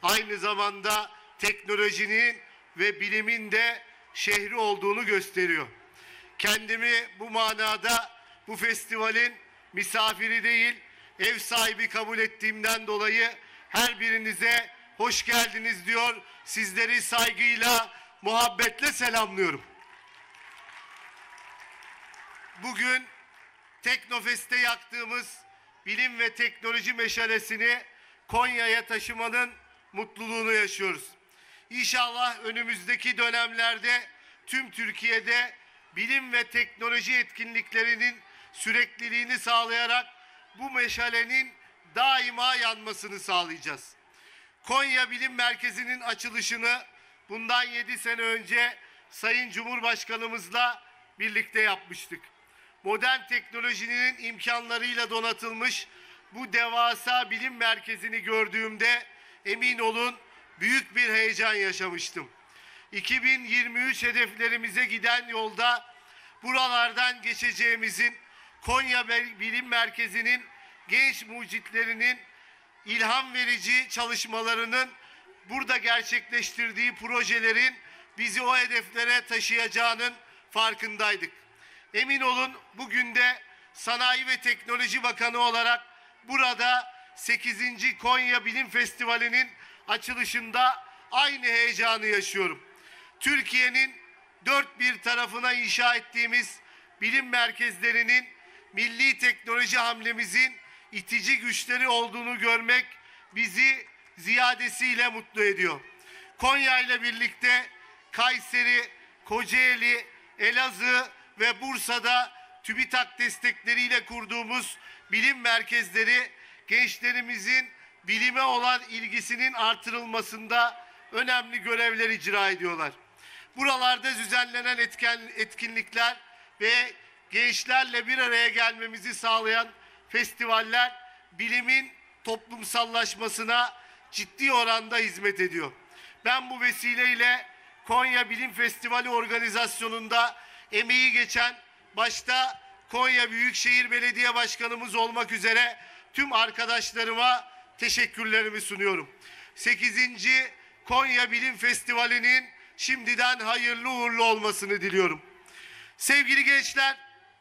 aynı zamanda teknolojinin ve bilimin de şehri olduğunu gösteriyor. Kendimi bu manada bu festivalin misafiri değil, ev sahibi kabul ettiğimden dolayı her birinize hoş geldiniz diyor. Sizleri saygıyla, muhabbetle selamlıyorum. Bugün Teknofest'te yaktığımız bilim ve teknoloji meşalesini Konya'ya taşımanın mutluluğunu yaşıyoruz. İnşallah önümüzdeki dönemlerde tüm Türkiye'de bilim ve teknoloji etkinliklerinin sürekliliğini sağlayarak bu meşalenin daima yanmasını sağlayacağız. Konya Bilim Merkezi'nin açılışını bundan 7 sene önce Sayın Cumhurbaşkanımızla birlikte yapmıştık. Modern teknolojinin imkanlarıyla donatılmış bu devasa bilim merkezini gördüğümde emin olun büyük bir heyecan yaşamıştım. 2023 hedeflerimize giden yolda buralardan geçeceğimizin, Konya Bilim Merkezi'nin genç mucitlerinin ilham verici çalışmalarının, burada gerçekleştirdiği projelerin bizi o hedeflere taşıyacağının farkındaydık. Emin olun bugün de Sanayi ve Teknoloji Bakanı olarak burada 8. Konya Bilim Festivali'nin açılışında aynı heyecanı yaşıyorum. Türkiye'nin dört bir tarafına inşa ettiğimiz bilim merkezlerinin milli teknoloji hamlemizin itici güçleri olduğunu görmek bizi ziyadesiyle mutlu ediyor. Konya ile birlikte Kayseri, Kocaeli, Elazığ ve Bursa'da TÜBİTAK destekleriyle kurduğumuz bilim merkezleri gençlerimizin bilime olan ilgisinin artırılmasında önemli görevler icra ediyorlar. Buralarda düzenlenen etkinlikler ve gençlerle bir araya gelmemizi sağlayan festivaller bilimin toplumsallaşmasına ciddi oranda hizmet ediyor. Ben bu vesileyle Konya Bilim Festivali organizasyonunda emeği geçen başta Konya Büyükşehir Belediye Başkanımız olmak üzere tüm arkadaşlarıma teşekkürlerimi sunuyorum. 8. Konya Bilim Festivali'nin şimdiden hayırlı uğurlu olmasını diliyorum. Sevgili gençler,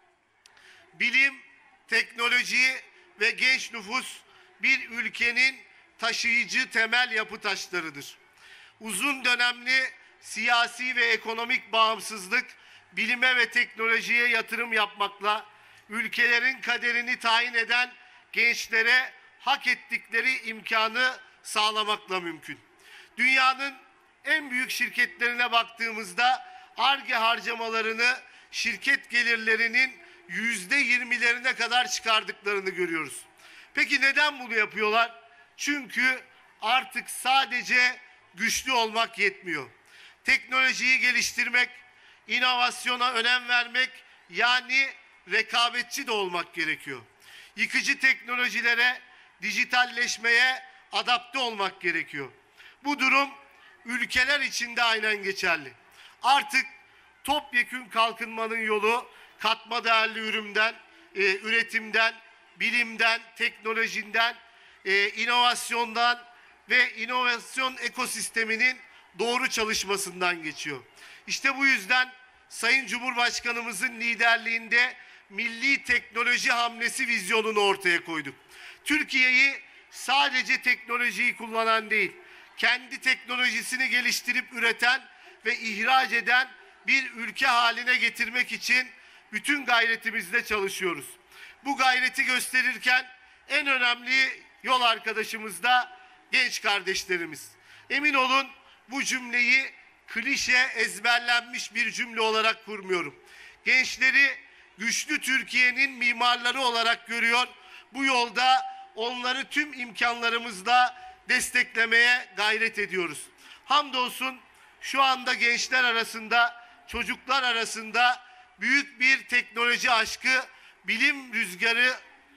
bilim, teknoloji ve genç nüfus bir ülkenin taşıyıcı temel yapı taşlarıdır. Uzun dönemli siyasi ve ekonomik bağımsızlık, bilime ve teknolojiye yatırım yapmakla ülkelerin kaderini tayin eden gençlere hak ettikleri imkanı sağlamakla mümkün. Dünyanın en büyük şirketlerine baktığımızda Ar-Ge harcamalarını şirket gelirlerinin %20'lerine kadar çıkardıklarını görüyoruz. Peki neden bunu yapıyorlar? Çünkü artık sadece güçlü olmak yetmiyor. Teknolojiyi geliştirmek, inovasyona önem vermek, yani rekabetçi de olmak gerekiyor. Yıkıcı teknolojilere, dijitalleşmeye adapte olmak gerekiyor. Bu durum ülkeler içinde aynen geçerli. Artık topyekün kalkınmanın yolu katma değerli üretimden, bilimden, teknolojiden, inovasyondan ve inovasyon ekosisteminin doğru çalışmasından geçiyor. İşte bu yüzden Sayın Cumhurbaşkanımızın liderliğinde milli teknoloji hamlesi vizyonunu ortaya koyduk. Türkiye'yi sadece teknolojiyi kullanan değil, kendi teknolojisini geliştirip üreten ve ihraç eden bir ülke haline getirmek için bütün gayretimizle çalışıyoruz. Bu gayreti gösterirken en önemli yol arkadaşımız da genç kardeşlerimiz. Emin olun bu cümleyi klişe, ezberlenmiş bir cümle olarak kurmuyorum. Gençleri güçlü Türkiye'nin mimarları olarak görüyor. Bu yolda onları tüm imkanlarımızla desteklemeye gayret ediyoruz. Hamdolsun şu anda gençler arasında, çocuklar arasında büyük bir teknoloji aşkı, bilim rüzgarı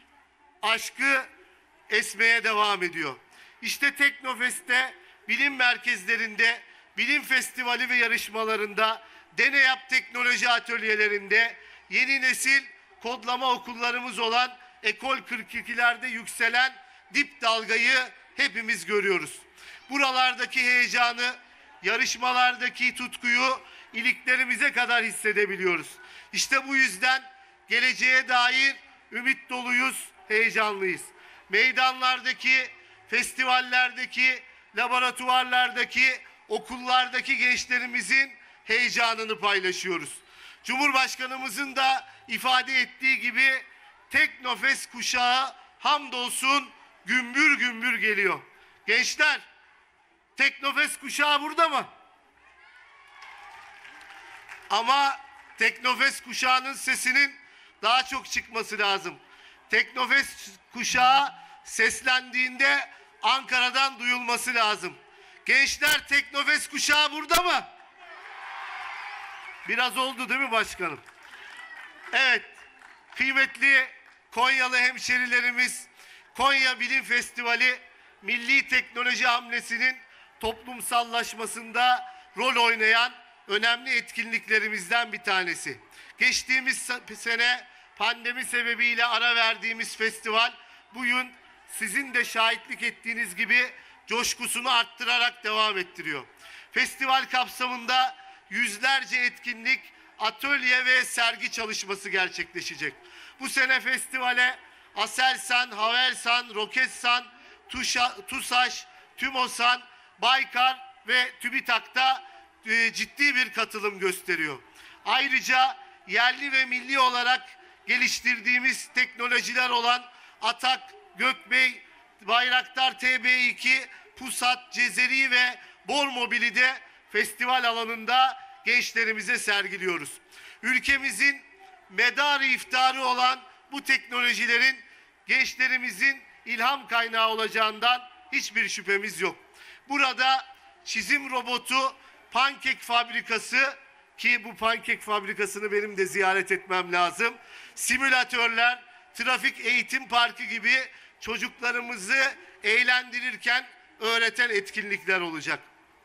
aşkı esmeye devam ediyor. İşte Teknofest'te, bilim merkezlerinde, bilim festivali ve yarışmalarında, Deneyap teknoloji atölyelerinde, yeni nesil kodlama okullarımız olan Ekol 42'lerde yükselen dip dalgayı hepimiz görüyoruz. buralardaki heyecanı, yarışmalardaki tutkuyu iliklerimize kadar hissedebiliyoruz. İşte bu yüzden geleceğe dair ümit doluyuz, heyecanlıyız. Meydanlardaki, festivallerdeki, laboratuvarlardaki, okullardaki gençlerimizin heyecanını paylaşıyoruz. Cumhurbaşkanımızın da ifade ettiği gibi Teknofest kuşağı hamdolsun gümbür gümbür geliyor. Gençler, Teknofest kuşağı burada mı? Ama Teknofest kuşağının sesinin daha çok çıkması lazım. Teknofest kuşağı seslendiğinde Ankara'dan duyulması lazım. Gençler, Teknofest kuşağı burada mı? Biraz oldu değil mi başkanım? Evet, kıymetli Konyalı hemşerilerimiz, Konya Bilim Festivali milli teknoloji hamlesinin toplumsallaşmasında rol oynayan önemli etkinliklerimizden bir tanesi. Geçtiğimiz sene pandemi sebebiyle ara verdiğimiz festival bugün sizin de şahitlik ettiğiniz gibi coşkusunu arttırarak devam ettiriyor. Festival kapsamında yüzlerce etkinlik, atölye ve sergi çalışması gerçekleşecek. Bu sene festivale Aselsan, Havelsan, Roketsan, TUSAŞ, TÜMOSAN, Baykar ve TÜBİTAK'ta ciddi bir katılım gösteriyor. Ayrıca yerli ve milli olarak geliştirdiğimiz teknolojiler olan Atak, Gökbey, Bayraktar TB2, Pusat, Cezeri ve Bor Mobil'i de festival alanında gençlerimize sergiliyoruz. Ülkemizin medarı iftiharı olan bu teknolojilerin gençlerimizin ilham kaynağı olacağından hiçbir şüphemiz yok. Burada çizim robotu, pankek fabrikası, ki bu pankek fabrikasını benim de ziyaret etmem lazım, simülatörler, trafik eğitim parkı gibi çocuklarımızı eğlendirirken öğreten etkinlikler olacak.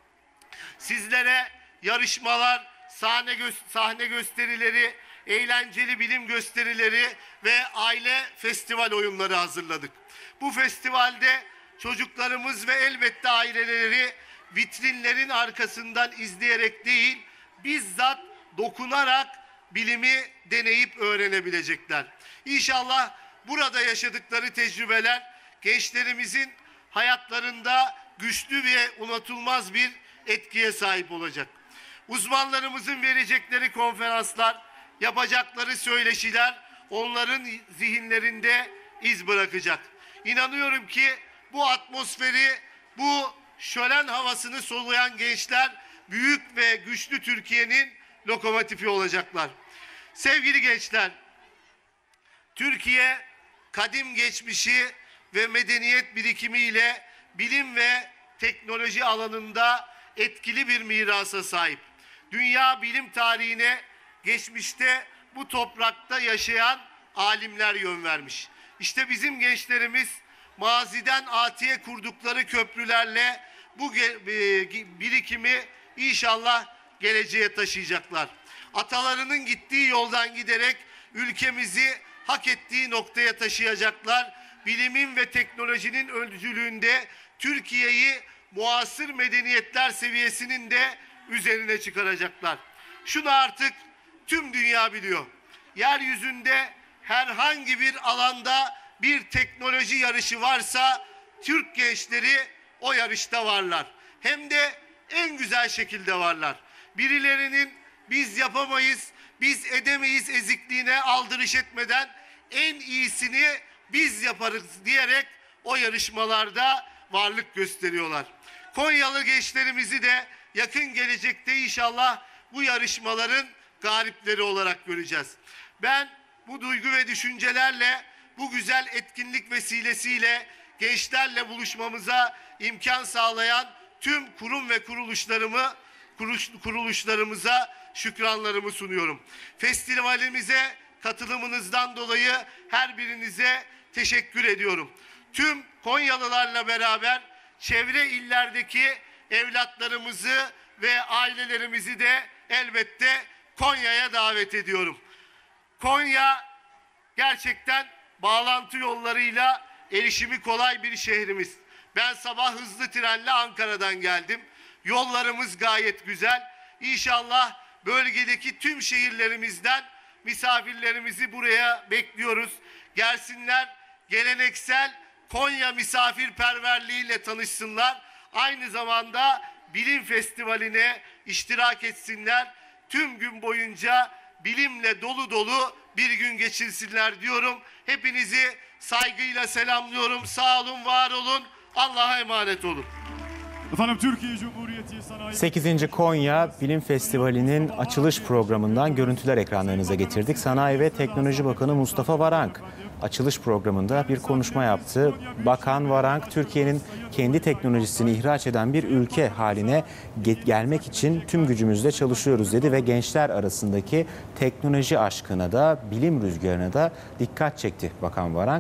Sizlere yarışmalar, sahne gösterileri, eğlenceli bilim gösterileri ve aile festival oyunları hazırladık. Bu festivalde çocuklarımız ve elbette aileleri vitrinlerin arkasından izleyerek değil, bizzat dokunarak bilimi deneyip öğrenebilecekler. İnşallah burada yaşadıkları tecrübeler gençlerimizin hayatlarında güçlü ve unutulmaz bir etkiye sahip olacak. Uzmanlarımızın verecekleri konferanslar, yapacakları söyleşiler onların zihinlerinde iz bırakacak. İnanıyorum ki bu atmosferi, bu şölen havasını soluyan gençler büyük ve güçlü Türkiye'nin lokomotifi olacaklar. Sevgili gençler, Türkiye kadim geçmişi ve medeniyet birikimiyle bilim ve teknoloji alanında etkili bir mirasa sahip. Dünya bilim tarihine geçmişte bu toprakta yaşayan alimler yön vermiş. İşte bizim gençlerimiz maziden atiye kurdukları köprülerle bu birikimi inşallah geleceğe taşıyacaklar. Atalarının gittiği yoldan giderek ülkemizi hak ettiği noktaya taşıyacaklar. Bilimin ve teknolojinin öncülüğünde Türkiye'yi muasır medeniyetler seviyesinin de üzerine çıkaracaklar. Şunu artık tüm dünya biliyor. Yeryüzünde herhangi bir alanda bir teknoloji yarışı varsa Türk gençleri o yarışta varlar. Hem de en güzel şekilde varlar. Birilerinin biz yapamayız, biz edemeyiz ezikliğine aldırış etmeden en iyisini biz yaparız diyerek o yarışmalarda varlık gösteriyorlar. Konyalı gençlerimizi de yakın gelecekte inşallah bu yarışmaların galipleri olarak göreceğiz. Ben bu duygu ve düşüncelerle, bu güzel etkinlik vesilesiyle gençlerle buluşmamıza imkan sağlayan tüm kurum ve kuruluşlarımıza şükranlarımı sunuyorum. Festivalimize katılımınızdan dolayı her birinize teşekkür ediyorum. Tüm Konyalılarla beraber çevre illerdeki evlatlarımızı ve ailelerimizi de elbette Konya'ya davet ediyorum. Konya gerçekten bağlantı yollarıyla erişimi kolay bir şehrimiz. Ben sabah hızlı trenle Ankara'dan geldim. Yollarımız gayet güzel. İnşallah bölgedeki tüm şehirlerimizden misafirlerimizi buraya bekliyoruz. Gelsinler, geleneksel Konya misafirperverliğiyle tanışsınlar. Aynı zamanda bilim festivaline iştirak etsinler. Tüm gün boyunca bilimle dolu dolu bir gün geçirsinler diyorum. Hepinizi saygıyla selamlıyorum. Sağ olun, var olun. Allah'a emanet olun. Efendim, Türkiye Cumhuriyeti Sanayi... 8. Konya Bilim Festivali'nin açılış programından görüntüler ekranlarınıza getirdik. Sanayi ve Teknoloji Bakanı Mustafa Varank açılış programında bir konuşma yaptı. Bakan Varank, Türkiye'nin kendi teknolojisini ihraç eden bir ülke haline gelmek için tüm gücümüzle çalışıyoruz dedi ve gençler arasındaki teknoloji aşkına da bilim rüzgarına da dikkat çekti Bakan Varank.